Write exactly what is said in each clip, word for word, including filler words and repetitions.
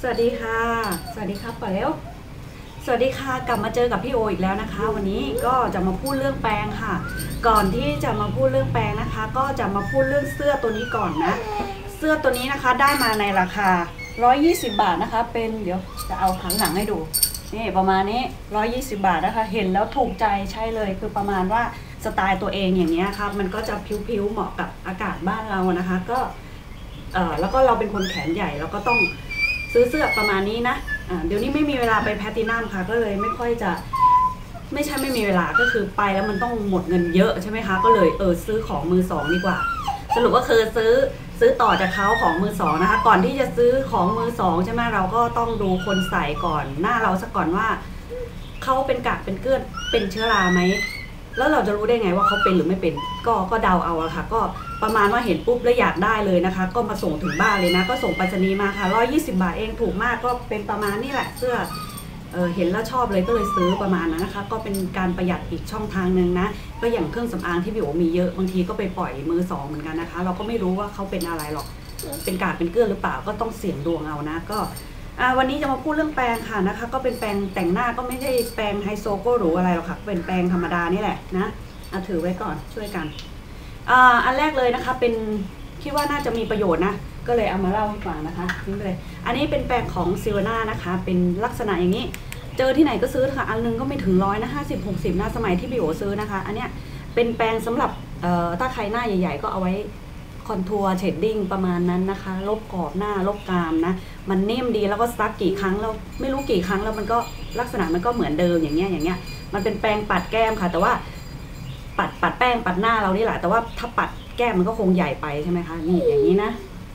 วัสดีค่ะสวัสดีครับก่อนแล้วสวัสดีค่ะกลับมาเจอกับพี่โออีกแล้วนะคะวันนี้ก็จะมาพูดเรื่องแปรงค่ะก่อนที่จะมาพูดเรื่องแปรงนะคะก็จะมาพูดเรื่องเสื้อตัวนี้ก่อนนะเสื้อตัวนี้นะคะได้มาในราคาหนึ่งร้อยยี่สิบบาทนะคะเป็นเดี๋ยวจะเอาหันหลังให้ดูนี่ประมาณนี้หนึ่งร้อยยี่สิบบาทนะคะเห็นแล้วถูกใจใช่เลยคือประมาณว่าสไตล์ตัวเองอย่างนี้ครับมันก็จะผิวๆเหมาะกับอากาศบ้านเรานะคะก็เออแล้วก็เราเป็นคนแขนใหญ่เราก็ต้องซื้อเสื้อประมาณนี้นะอ่าเดี๋ยวนี้ไม่มีเวลาไปแพลตินัมค่ะก็เลยไม่ค่อยจะไม่ใช่ไม่มีเวลาก็คือไปแล้วมันต้องหมดเงินเยอะใช่ไหมคะก็เลยเออซื้อของมือสองดีกว่าสรุปก็คือซื้อซื้อต่อจากเขาของมือสองนะคะก่อนที่จะซื้อของมือสองใช่ไหมเราก็ต้องดูคนใส่ก่อนหน้าเราซะก่อนว่าเขาเป็นกากเป็นเกลือนเป็นเชื้อราไหมแล้วเราจะรู้ได้ไงว่าเขาเป็นหรือไม่เป็นก็ก็เดาเอาอะค่ะก็ประมาณว่าเห็นปุ๊บแล้วอยากได้เลยนะคะก็มาส่งถึงบ้านเลยนะก็ส่งไปรษณีย์มาค่ะหนึ่งร้อยยี่สิบบาทเองถูกมากก็เป็นประมาณนี้แหละเสื้อเออเห็นแล้วชอบเลยก็เลยซื้อประมาณนั้นนะคะก็เป็นการประหยัดอีกช่องทางหนึ่งนะก็อย่างเครื่องสำอางที่พี่โอมีเยอะบางทีก็ไปปล่อยมือสองเหมือนกันนะคะเราก็ไม่รู้ว่าเขาเป็นอะไรหรอกเป็นกากเป็นเกลือหรือเปล่าก็ต้องเสี่ยงดวงเอานะก็วันนี้จะมาพูดเรื่องแปรงค่ะนะคะก็เป็นแปรงแต่งหน้าก็ไม่ได้แปรงไฮโซก็หรูอะไรหรอกค่ะเป็นแปรงธรรมดานี่แหละนะเอาถือไว้ก่อนช่วยกันอ่าอันแรกเลยนะคะเป็นคิดว่าน่าจะมีประโยชน์นะก็เลยเอามาเล่าให้ฟังนะคะนี่เลยอันนี้เป็นแปรงของซิวาน่านะคะเป็นลักษณะอย่างนี้เจอที่ไหนก็ซื้อค่ะอันนึงก็ไม่ถึงร้อยนะห้าสิบหกสิบนะสมัยที่พี่โอซื้อนะคะอันเนี้ยเป็นแปรงสำหรับเอ่อถ้าใครหน้าใหญ่ๆก็เอาไว้คอนทัวร์เชดดิ้งประมาณนั้นนะคะลบกรอบหน้าลบกรามนะมันนิ่มดีแล้วก็ซักกี่ครั้งแล้วไม่รู้กี่ครั้งแล้วมันก็ลักษณะมันก็เหมือนเดิมอย่างเงี้ยอย่างเงี้ยมันเป็นแปรงปัดแก้มค่ะแต่ว่าปัดปัดแป้งปัดหน้าเรานี่แหละแต่ว่าถ้าปัดแก้มมันก็คงใหญ่ไปใช่ไหมคะนี่อย่างนี้นะ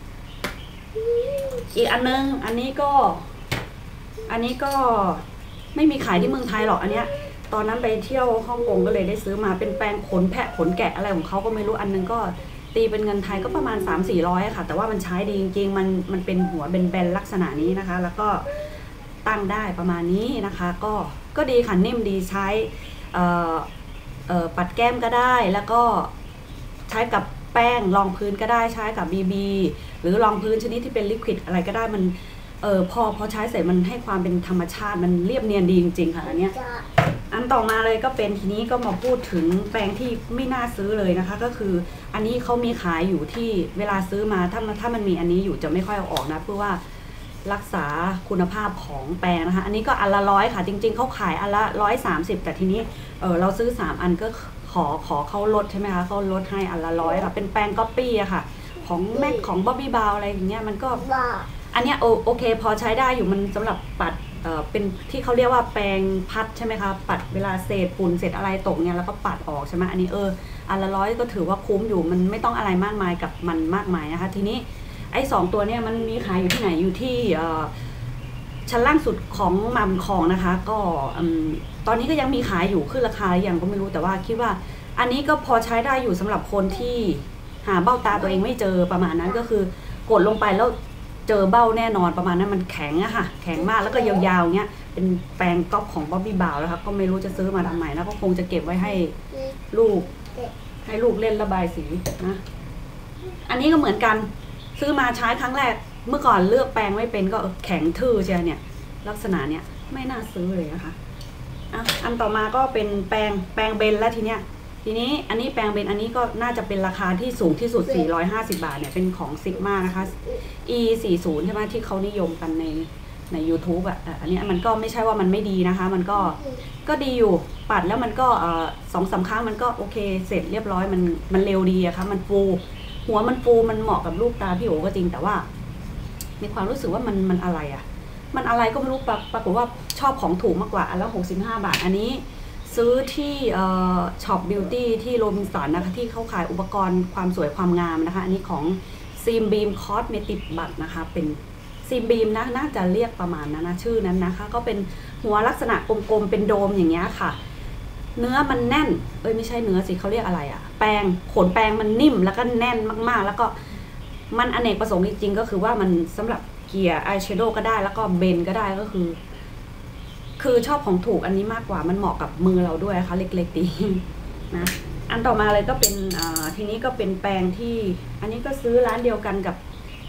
อีกอันนึงอันนี้ก็อันนี้ก็ไม่มีขายที่เมืองไทยหรอกอันเนี้ยตอนนั้นไปเที่ยวฮ่องกงก็เลยได้ซื้อมาเป็นแปรงขนแพะขนแกะอะไรของเขาก็ไม่รู้อันนึงก็ตีเป็นเงินไทยก็ประมาณ สามสี่ร้อยค่ะแต่ว่ามันใช้ดีจริงๆมันมันเป็นหัวเป็นแบนลักษณะนี้นะคะแล้วก็ตั้งได้ประมาณนี้นะคะก็ก็ดีค่ะนิ่มดีใช้เอ่อเอ่อปัดแก้มก็ได้แล้วก็ใช้กับแป้งรองพื้นก็ได้ใช้กับ บี บี หรือรองพื้นชนิดที่เป็นลิควิดอะไรก็ได้มันเออพอพอใช้เสร็จมันให้ความเป็นธรรมชาติมันเรียบเนียนดีจริงๆค่ะอันเนี้ยอันต่อมาเลยก็เป็นทีนี้ก็มาพูดถึงแปรงที่ไม่น่าซื้อเลยนะคะก็คืออันนี้เขามีขายอยู่ที่เวลาซื้อมาถ้าถ้ามันมีอันนี้อยู่จะไม่ค่อยเอาออกนะเพื่อว่ารักษาคุณภาพของแปรงนะคะอันนี้ก็อันละร้อยค่ะจริงๆเขาขายอันละร้อยสามสิบแต่ทีนี้เออเราซื้อสามอันก็ขอขอเขาลดใช่ไหมคะเขาลดให้อันละร้อยค่ะเป็นแปรงก๊อปปี้อะค่ะของแม็กของบ๊อบบี้บาวอะไรอย่างเงี้ยมันก็อันเนี้ยโอโอเคพอใช้ได้อยู่มันสำหรับปัดเอ่อเป็นที่เขาเรียกว่าแปรงพัดใช่ไหมคะปัดเวลาเศษฝุ่นเศษอะไรตกเนี่ยแล้วก็ปัดออกใช่ไหมอันนี้เอออันละร้อยก็ถือว่าคุ้มอยู่มันไม่ต้องอะไรมากมายกับมันมากมายนะคะทีนี้ไอ้สองตัวเนี่ยมันมีขายอยู่ที่ไหนอยู่ที่เอ่อชั้นล่างสุดของมัมคองนะคะก็ตอนนี้ก็ยังมีขายอยู่ขึ้นราคาหรือยังก็ไม่รู้แต่ว่าคิดว่าอันนี้ก็พอใช้ได้อยู่สำหรับคนที่หาเบ้าตาตัวเองไม่เจอประมาณนั้นก็คือกดลงไปแล้วเจอเบ้าแน่นอนประมาณนั้นมันแข็งอะค่ะแข็งมากแล้วก็ยาวๆเงี้ยเป็นแปรงก๊อปของบ๊อบบี้บาวแล้วครับก็ไม่รู้จะซื้อมาทำไมแล้วก็คงจะเก็บไว้ให้ลูกให้ลูกเล่นระบายสีนะอันนี้ก็เหมือนกันซื้อมาใช้ครั้งแรกเมื่อก่อนเลือกแปรงไม่เป็นก็แข็งทื่อใช่เนี่ยลักษณะเนี้ยไม่น่าซื้อเลยนะคะอ่ะอันต่อมาก็เป็นแปรงแปรงเบนแล้วทีเนี้ยทีนี้อันนี้แปรงเบนอันนี้ก็น่าจะเป็นราคาที่สูงที่สุดสี่ร้อยห้าสิบบาทเนี่ยเป็นของซิกมานะคะ อี สี่สิบ ใช่ไหมที่เขานิยมกันในใน ยูทูบ อ่ะอันนี้มันก็ไม่ใช่ว่ามันไม่ดีนะคะมันก็ก็ดีอยู่ปัดแล้วมันก็เอ่อสองสามครั้งมันก็โอเคเสร็จเรียบร้อยมันมันเร็วดีอะค่ะมันฟูหัวมันฟูมันเหมาะกับลูกตาพี่โอก็จริงแต่ว่ามีความรู้สึกว่ามันมันอะไรอะมันอะไรก็ไม่รู้ปรากฏว่าชอบของถูกมากกว่าอันละหกสิบห้าบาทอันนี้ซื้อที่ช็อปบิวตี้ที่โรบินสันนะคะที่เขาขายอุปกรณ์ความสวยความงามนะคะอันนี้ของซีมบีมคอสเมติกบัตนะคะเป็นซีมบีมนะน่าจะเรียกประมาณนั้นนะชื่อนั้นนะคะก็เป็นหัวลักษณะกลมๆเป็นโดมอย่างเงี้ยค่ะเนื้อมันแน่นเอ้ยไม่ใช่เนื้อสิเขาเรียกอะไรอะแปรงขนแปรงมันนิ่มแล้วก็แน่นมากๆแล้วก็มันอเนกประสงค์จริงๆก็คือว่ามันสำหรับเกียร์อายแชโดว์ก็ได้แล้วก็เบนก็ได้ก็คือคือชอบของถูกอันนี้มากกว่ามันเหมาะกับมือเราด้วยนะคะเล็กๆดีนะอันต่อมาเลยก็เป็นทีนี้ก็เป็นแปรงที่อันนี้ก็ซื้อร้านเดียวกันกับ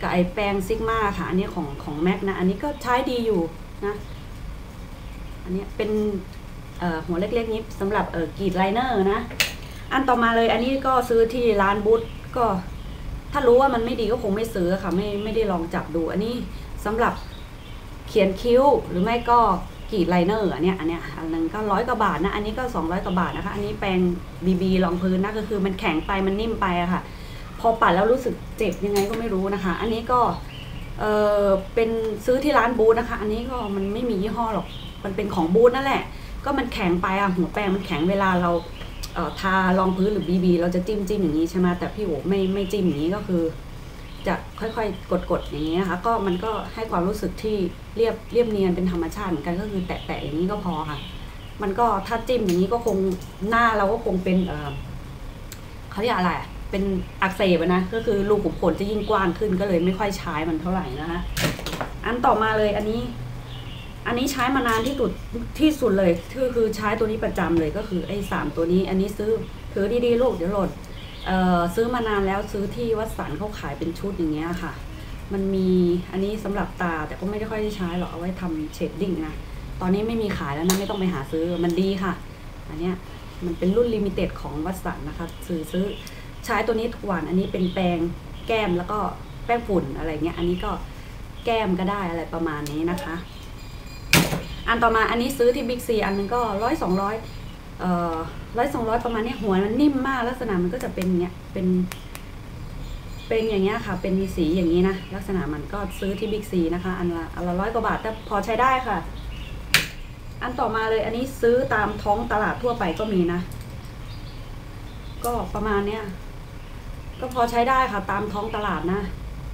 กับไอแปรงซิกมาค่ะอันนี้ของของแม็กนะอันนี้ก็ใช้ดีอยู่นะอันนี้เป็นเอ่อหัวเล็กๆนี้สำหรับเอ่อกรีดไลเนอร์นะอันต่อมาเลยอันนี้ก็ซื้อที่ร้านบูธก็ถ้ารู้ว่ามันไม่ดีก็คงไม่ซื้อค่ะไม่ไม่ได้ลองจับดูอันนี้สำหรับเขียนคิ้วหรือไม่ก็กรีดไลเนอร์อันเนี้ยอันเนี้ยอันนึงก็ร้อยกว่าบาทนะอันนี้ก็สองร้อยกว่าบาทนะคะอันนี้แปรงบีบีรองพื้นนะก็คือมันแข็งไปมันนิ่มไปอะค่ะพอปัดแล้วรู้สึกเจ็บยังไงก็ไม่รู้นะคะอันนี้ก็เออเป็นซื้อที่ร้านบูธนะคะอันนี้ก็มันไม่มียี่ห้อหรอกมันเป็นของบูธนั่นแหละก็มันแข็งไปอะหัวแปรงมันแข็งเวลาเราเอ่อทารองพื้นหรือบีบีเราจะจิ้มจิ้มอย่างนี้ใช่ไหมแต่พี่โอ๋ไม่ไม่จิ้มอย่างนี้ก็คือจะค่อยๆกดๆอย่างนี้นะคะก็มันก็ให้ความรู้สึกที่เรียบเรียบเนียนเป็นธรรมชาติเหมือนกันก็คือแตะๆอย่างนี้ก็พอค่ะมันก็ถ้าจิ้มอย่างนี้ก็คงหน้าเราก็คงเป็นเออเขาเรียกอะไรเป็นอักเสบนะก็คือรูขุมขนจะยิ่งกว้างขึ้นก็เลยไม่ค่อยใช้มันเท่าไหร่นะคะอันต่อมาเลยอันนี้อันนี้ใช้มานานที่สุดที่สุดเลยคือคือใช้ตัวนี้ประจำเลยก็คือไอ้สามตัวนี้อันนี้ซื้อถือดีๆลูกเดี๋ยวหล่นเอ่อซื้อมานานแล้วซื้อที่วัดสันเขาขายเป็นชุดอย่างเงี้ยค่ะมันมีอันนี้สำหรับตาแต่ก็ไม่ได้ค่อยได้ใช้หรอกเอาไว้ทำเชดดิ้งนะตอนนี้ไม่มีขายแล้วนะไม่ต้องไปหาซื้อมันดีค่ะอันเนี้ยมันเป็นรุ่นลิมิเต็ดของวัดสันนะคะซื้อซื้อใช้ตัวนี้ทุกวันอันนี้เป็นแปรงแก้มแล้วก็แป้งฝุ่นอะไรเงี้ยอันนี้ก็แก้มก็ได้อะไรประมาณนี้นะคะอันต่อมาอันนี้ซื้อที่บิ๊กซีอันนึงก็ร้อยสองร้อยเอ่อร้อยสองร้อยประมาณนี้หัวมันนิ่มมากลักษณะมันก็จะเป็นเงี้ยเป็นเป็นอย่างเงี้ยค่ะเป็นมีสีอย่างนี้นะลักษณะมันก็ซื้อที่บิ๊กซีนะคะอันละอันละร้อยกว่าบาทแต่พอใช้ได้ค่ะอันต่อมาเลยอันนี้ซื้อตามท้องตลาดทั่วไปก็มีนะก็ประมาณเนี้ยก็พอใช้ได้ค่ะตามท้องตลาดนะ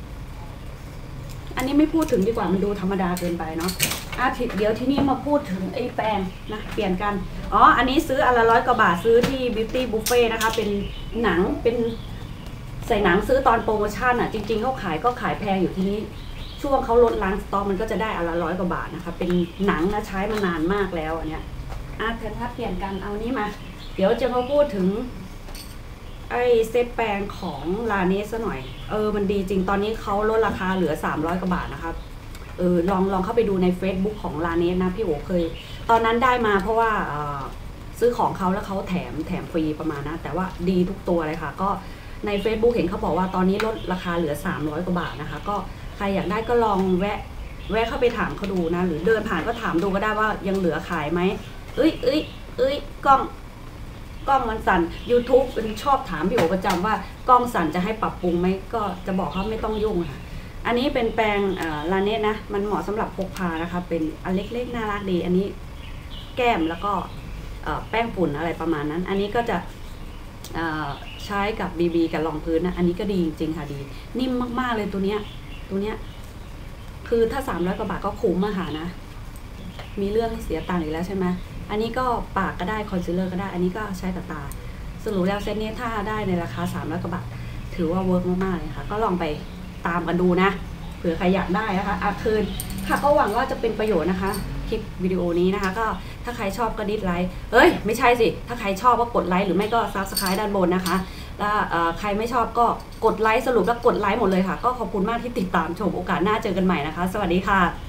อันนี้ไม่พูดถึงดีกว่ามันดูธรรมดาเกินไปเนาะอาทิตย์เดี๋ยวที่นี่มาพูดถึงไอ้แปรงนะเปลี่ยนกันอ๋ออันนี้ซื้ออันละร้อยกว่าบาทซื้อที่ Beauty Buffet นะคะเป็นหนังเป็นใส่หนังซื้อตอนโปรโมชั่นอ่ะจริงๆเขาขายก็ขายแพงอยู่ที่นี้ช่วงเขาลดล้างสต็อกมันก็จะได้อันละร้อยกว่าบาทนะคะเป็นหนังนะใช้มานานมากแล้วอันเนี้ยอาเทนถ้าเปลี่ยนกันเอานี้มาเดี๋ยวจะมาพูดถึงไอ้เซตแปรงของลาเนสซะหน่อยเออมันดีจริงตอนนี้เขาลดราคาเหลือสามร้อยกว่าบาทนะคะเออลองลองเข้าไปดูใน Facebook ของลาเนสนะพี่โอเคยตอนนั้นได้มาเพราะว่าซื้อของเขาแล้วเขาแถมแถมฟรีประมาณนะแต่ว่าดีทุกตัวเลยค่ะก็ใน Facebook เห็นเขาบอกว่าตอนนี้ลดราคาเหลือสามร้อยกว่าบาทนะคะก็ใครอยากได้ก็ลองแวะแวะเข้าไปถามเขาดูนะหรือเดินผ่านก็ถามดูก็ได้ว่ายังเหลือขายไหมเอ้ยเอ้ยเอ้ยกล้องกล้องมันสั่น YouTube เป็นชอบถามพี่โอประจำว่ากล้องสั่นจะให้ปรับปรุงไหมก็จะบอกเขาไม่ต้องยุ่งค่ะอันนี้เป็นแปรงลาเนสนะมันเหมาะสำหรับพกพานะคะเป็นอันเล็กๆน่ารักดีอันนี้แก้มแล้วก็แป้งฝุ่นอะไรประมาณนั้นอันนี้ก็จะใช้กับ บี บี กับรองพื้นนะอันนี้ก็ดีจริงๆค่ะดีนิ่มมากๆเลยตัวเนี้ยตัวเนี้ยคือถ้าสามร้อยกว่าบาทก็คุ้มอะค่ะนะมีเรื่องให้เสียตังค์อีกแล้วใช่ไหมอันนี้ก็ปากก็ได้คอนซีลเลอร์ก็ได้อันนี้ก็ใช้กับตาสรุปแล้วเซตนี้ถ้าได้ในราคาสามร้อยกว่าบาทถือว่าเวิร์กมากๆเลยค่ะก็ลองไปตามกันดูนะเผื่อใครอยากได้นะคะอาคืนค่ะก็หวังว่าจะเป็นประโยชน์นะคะคลิปวิดีโอนี้นะคะก็ถ้าใครชอบก็ดิสไลค์เอ้ยไม่ใช่สิถ้าใครชอบก็กดไลค์หรือไม่ก็ซับสไครต์ด้านบนนะคะแล้วใครไม่ชอบก็กดไลค์สรุปแล้วกดไลค์หมดเลยค่ะก็ขอบคุณมากที่ติดตามชมโอกาสหน้าเจอกันใหม่นะคะสวัสดีค่ะ